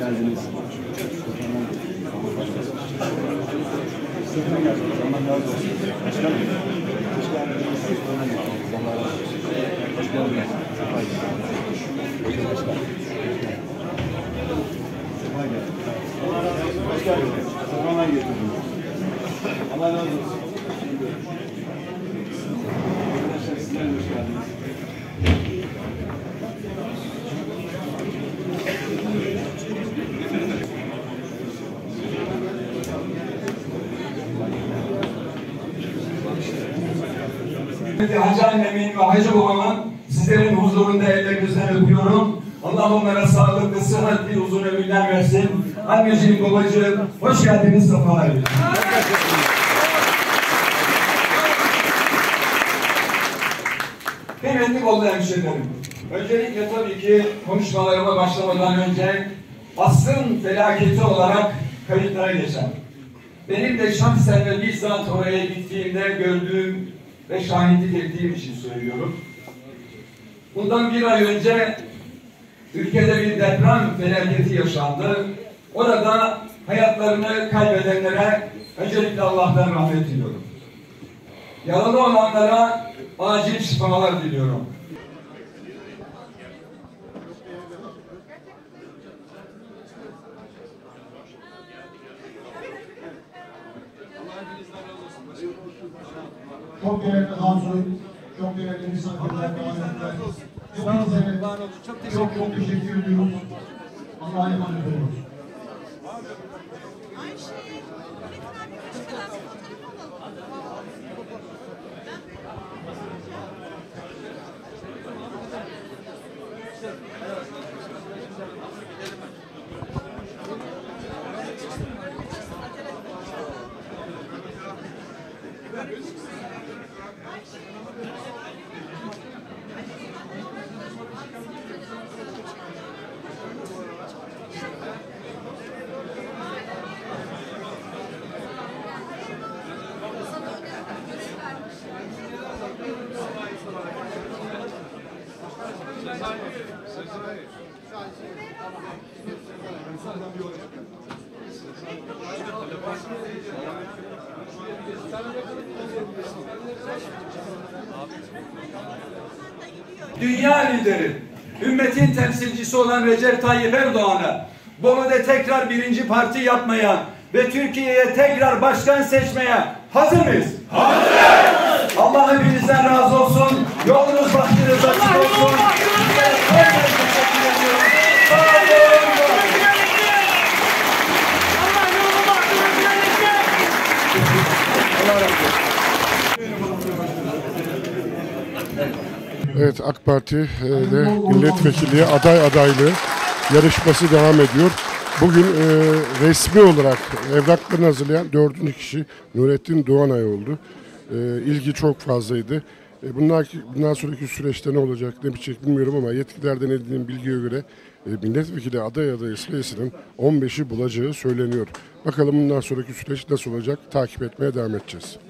geldiniz. Sırtına geldiniz. Allah razı olsun. Başkanım. Hoş geldiniz. Hoş geldiniz. Hoş geldiniz. Sefalar getirdiniz. Allah razı olsun. Arkadaşlar sizler hoş geldiniz. Hacı annemin ve hacı babamın sizlerin huzurunda ellerinizden öpüyorum. Allah onlara sağlıklı, sıhhatli, uzun ömürler versin. Anneciğim, babacığım, hoş geldiniz, sefalar getirdiniz. Kıymetli Bolu hemşehrilerim, öncelikle tabii ki konuşmalarıma başlamadan önce asrın felaketi olarak kayıtlara geçen, benim de şahsen ve bizzat oraya gittiğimde gördüğüm ve şahitlik ettiğim için söylüyorum. Bundan bir ay önce ülkede bir deprem felaketi yaşandı. Orada hayatlarını kaybedenlere öncelikle Allah'tan rahmet diliyorum. Yaralı olanlara acil şifalar diliyorum. Çok değerli Hansu, çok değerli misafirler, davetler. Hepinize çok teşekkür ediyoruz. Allah'a emanet olun. Dünya lideri, ümmetin temsilcisi olan Recep Tayyip Erdoğan'a Bolu'da tekrar birinci parti yapmaya ve Türkiye'ye tekrar başkan seçmeye hazır mıyız? Hazırız! Allah hepinizden razı olsun. Yolunuz bahtınız açık olsun. Evet, AK Parti ile milletvekilliği aday adaylığı yarışması devam ediyor. Bugün resmi olarak evraklarını hazırlayan 4. kişi Nurettin Doğanay oldu. İlgi çok fazlaydı. Bundan sonraki süreçte ne olacak, ne bitecek bilmiyorum ama yetkililerden edindiğim bilgiye göre milletvekili adayı sayısının 15'i bulacağı söyleniyor. Bakalım bundan sonraki süreç nasıl olacak, takip etmeye devam edeceğiz.